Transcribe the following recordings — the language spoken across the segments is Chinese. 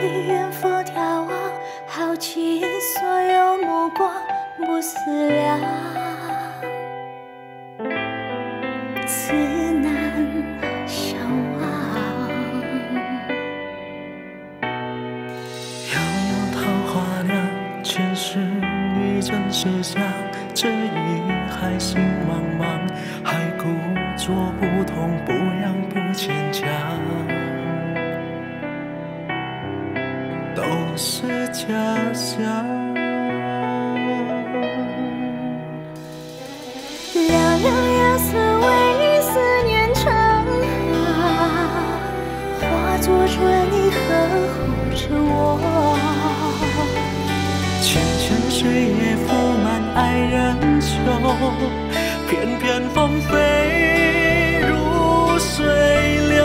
里远佛眺望，好奇所有目光不思量，自难相忘。 遥遥桃花凉，前世一枕设想，这一海心茫茫，还故作不痛不痒不牵强，都是假象。 凉凉夜色为你思念成河，化作春泥呵护着我。 浅浅水叶覆满爱人袖，片片风飞如水流。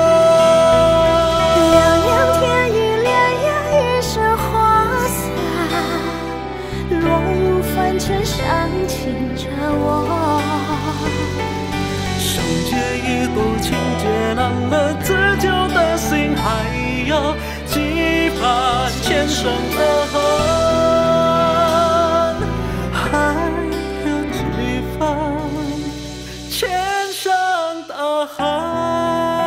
凉凉天意潋滟一身花洒，落入凡尘伤情着我。 生劫一度情劫难了自救的心，还有几番前生的恨。千声的恨。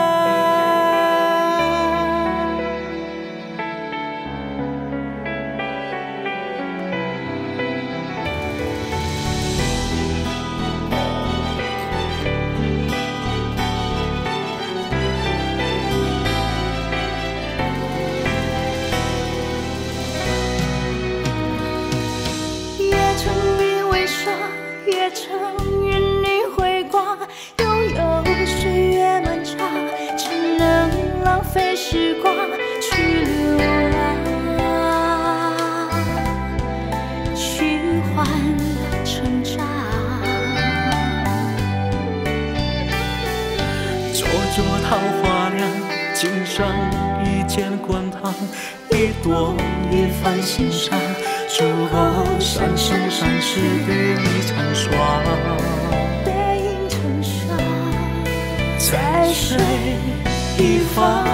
越成冰为霜，越成云霓辉光。拥有岁月漫长，只能浪费时光去流浪，去换成长。 灼灼桃花凉，今生一见滚烫，一朵一番心伤。烛后三生三世与你成双， 背影成双， 在水一方。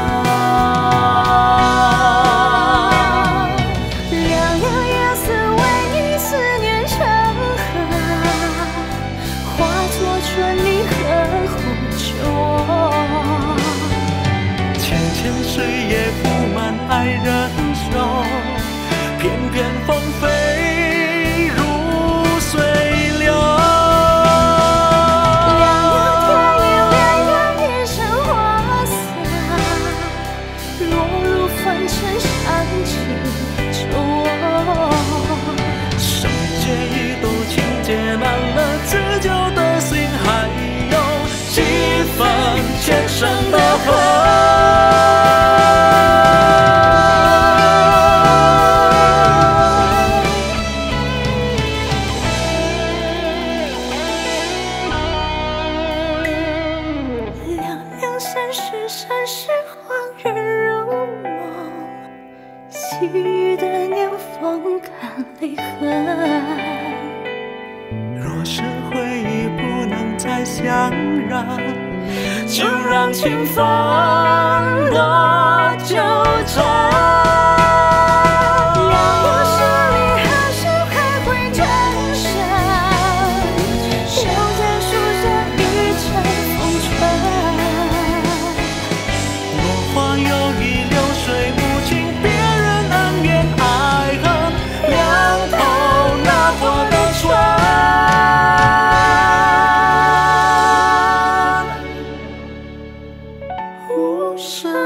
凉凉夜色为你思念成河，化作春泥呵护着我。 浅浅水叶覆满爱人袖，片片风飞如水流。 凉凉天意潋滟一身花洒，落入凡尘伤情着我。 生劫一度情劫难了自救的心，还有几分前生的恨。 山世恍然如梦，细雨的年风看泪痕。 若是回忆不能再相让，就让清风多纠缠。 无声。